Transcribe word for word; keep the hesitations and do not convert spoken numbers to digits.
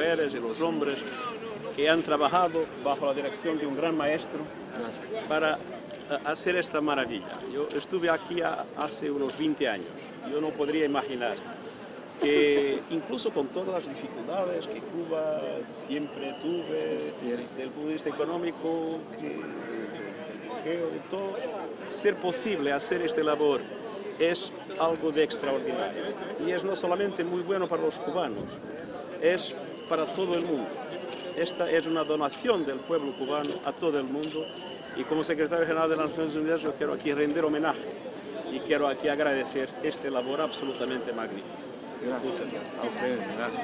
mujeres y los hombres que han trabajado bajo la dirección de un gran maestro para hacer esta maravilla. Yo estuve aquí hace unos veinte años. Yo no podría imaginar que incluso con todas las dificultades que Cuba siempre tuve, desde el punto de vista económico, que, que, de todo, ser posible hacer esta labor es algo de extraordinario. Y es no solamente muy bueno para los cubanos, es para todo el mundo. Esta es una donación del pueblo cubano a todo el mundo y como secretario general de las Naciones Unidas yo quiero aquí rendir homenaje y quiero aquí agradecer esta labor absolutamente magnífica. Gracias. Muchas gracias. A ustedes, gracias.